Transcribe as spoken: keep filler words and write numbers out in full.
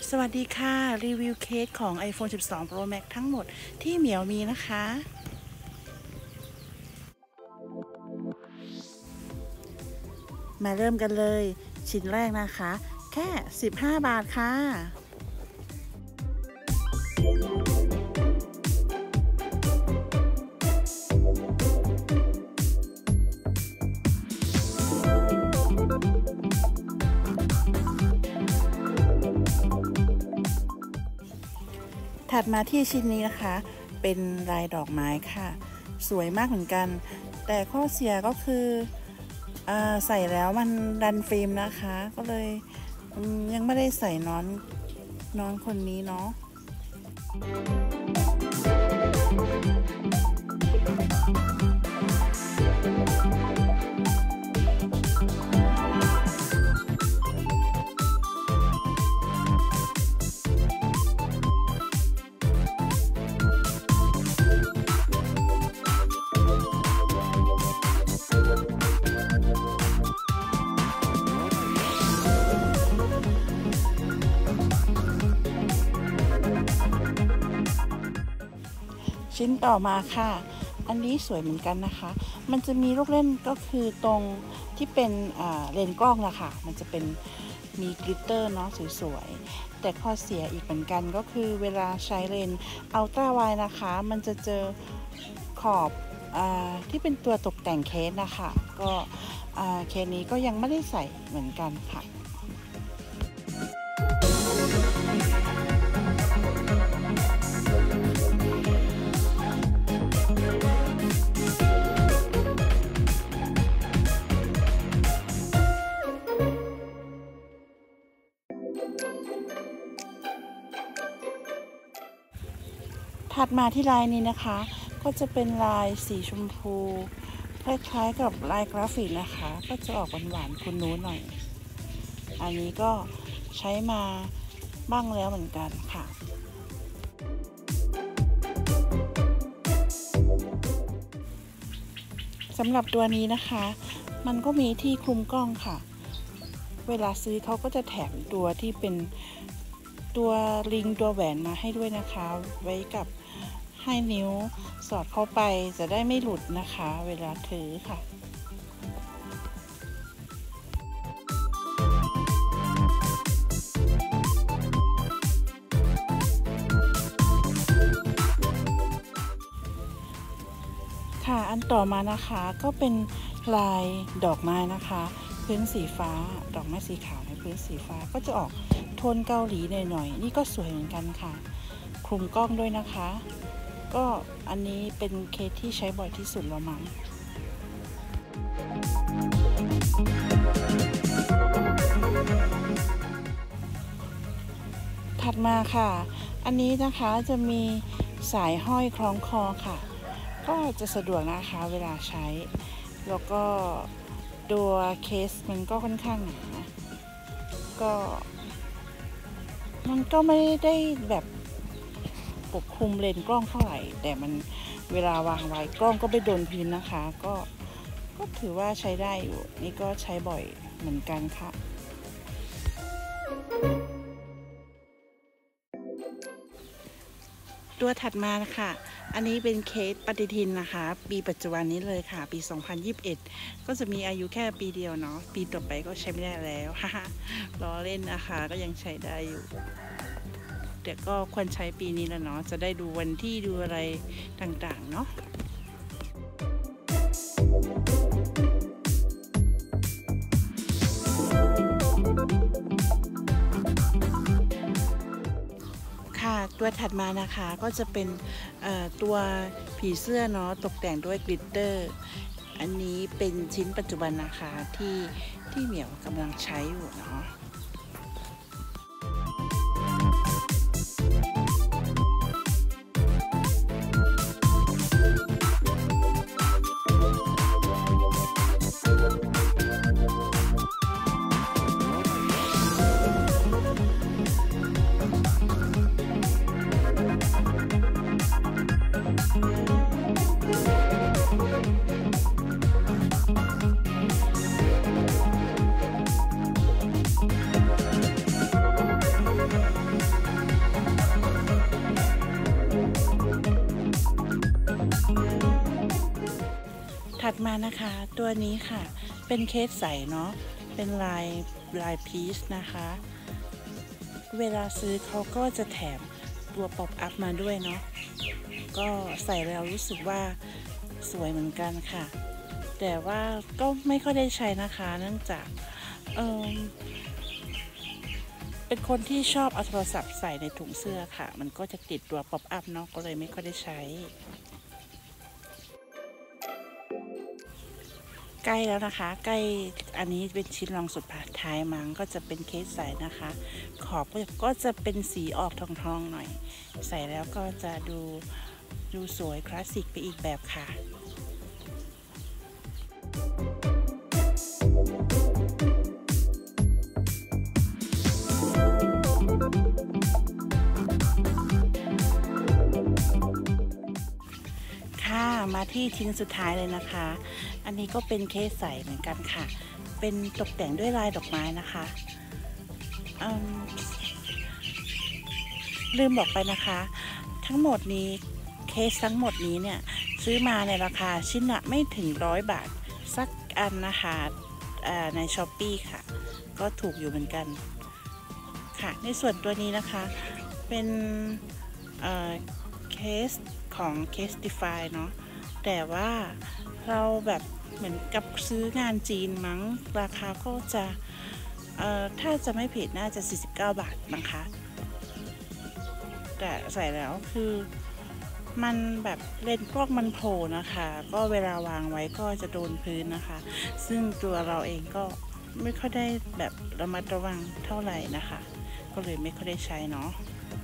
สวัสดีค่ะรีวิวเคสของ ไอโฟน สิบสอง โปร แม็กซ์ ทั้งหมดที่เหมียวมีนะคะ มาเริ่มกันเลยชิ้นแรกนะคะแค่สิบห้าบาทค่ะถัดมาที่ชิ้นนี้นะคะเป็นลายดอกไม้ค่ะสวยมากเหมือนกันแต่ข้อเสียก็คือใส่แล้วมันดันฟิล์มนะคะก็เลยยังไม่ได้ใส่น้องน้องคนนี้เนาะชิ้นต่อมาค่ะอันนี้สวยเหมือนกันนะคะมันจะมีลูกเล่นก็คือตรงที่เป็นเลนส์กล้องนะคะมันจะเป็นมีกลิตเตอร์เนาะสวยๆแต่ข้อเสียอีกเหมือนกันก็คือเวลาใช้เลนส์อัลตร้าไวด์นะคะมันจะเจอขอบอที่เป็นตัวตกแต่งเคสนะคะก็เคสนี้ก็ยังไม่ได้ใส่เหมือนกันค่ะถัดมาที่ลายนี้นะคะก็จะเป็นลายสีชมพูคล้ายๆกับลายกราฟิกนะคะก็จะออกหวานๆคุณนู้นหน่อยอันนี้ก็ใช้มาบ้างแล้วเหมือนกันค่ะสำหรับตัวนี้นะคะมันก็มีที่คลุมกล้องค่ะเวลาซื้อเขาก็จะแถมตัวที่เป็นตัวลิงตัวแหวนมาให้ด้วยนะคะไว้กับให้นิ้วสอดเข้าไปจะได้ไม่หลุดนะคะเวลาถือค่ะค่ะอันต่อมานะคะก็เป็นลายดอกไม้นะคะพื้นสีฟ้าดอกไม้สีขาวในพื้นสีฟ้าก็จะออกโทนเกาหลีหน่อยๆนี่ก็สวยเหมือนกันค่ะคลุมกล้องด้วยนะคะก็อันนี้เป็นเคสที่ใช้บ่อยที่สุดแล้วมั้งถัดมาค่ะอันนี้นะคะจะมีสายห้อยคล้องคอค่ะก็จะสะดวกนะคะเวลาใช้แล้วก็ตัวเคสมันก็ค่อนข้างหนาก็มันก็ไม่ได้แบบปกคลุมเลนส์กล้องเท่าไหร่แต่มันเวลาวางไว้กล้องก็ไปโดนพื้นนะคะก็ก็ถือว่าใช้ได้อยู่นี่ก็ใช้บ่อยเหมือนกันค่ะตัวถัดมานะคะอันนี้เป็นเคสปฏิทินนะคะปีปัจจุบันนี้เลยค่ะปีสองพันยี่สิบเอ็ดก็จะมีอายุแค่ปีเดียวเนาะปีต่อไปก็ใช้ไม่ได้แล้วฮ่าล้อเล่นนะคะก็ยังใช้ได้อยู่แต่ก็ควรใช้ปีนี้แล้วเนาะจะได้ดูวันที่ดูอะไรต่างๆเนาะค่ะตัวถัดมานะคะก็จะเป็นตัวผีเสื้อเนาะตกแต่งด้วยกลิตเตอร์อันนี้เป็นชิ้นปัจจุบันนะคะที่ที่เหมียวกำลังใช้อยู่เนาะถัดมานะคะตัวนี้ค่ะเป็นเคสใสเนาะเป็นลายลายพีชนะคะเวลาซื้อเขาก็จะแถมตัวป๊อปอัพมาด้วยเนาะก็ใส่แล้วรู้สึกว่าสวยเหมือนกันค่ะแต่ว่าก็ไม่ค่อยได้ใช้นะคะเนื่องจากเออเป็นคนที่ชอบเอาโทรศัพท์ใส่ในถุงเสื้อค่ะมันก็จะติดตัวป๊อปอัพเนาะก็เลยไม่ค่อยได้ใช้ใกล้แล้วนะคะใกล้อันนี้เป็นชิ้นรองสุดท้ายมั้งก็จะเป็นเคสใสนะคะขอบก็จะเป็นสีออกทองๆหน่อยใส่แล้วก็จะดูดูสวยคลาสสิกไปอีกแบบค่ะค่ะมาที่ชิ้นสุดท้ายเลยนะคะอันนี้ก็เป็นเคสใสเหมือนกันค่ะเป็นตกแต่งด้วยลายดอกไม้นะคะลืมบอกไปนะคะทั้งหมดนี้เคสทั้งหมดนี้เนี่ยซื้อมาในราคาชิ้นละไม่ถึงร้อยบาทสักอันนะคะใน ช้อปปี้ ค่ะก็ถูกอยู่เหมือนกันค่ะในส่วนตัวนี้นะคะเป็นเคสของ Casetify เนาะแต่ว่าเราแบบเหมือนกับซื้องานจีนมั้งราคาก็จะถ้าจะไม่ผิดน่าจะสี่สิบเก้าบาทนะคะแต่ใส่แล้วคือมันแบบเลนส์กล้องมันโผล่นะคะก็เวลาวางไว้ก็จะโดนพื้นนะคะซึ่งตัวเราเองก็ไม่ค่อยได้แบบระมัดระวังเท่าไหร่นะคะก็เลยไม่ค่อยได้ใช้เนาะ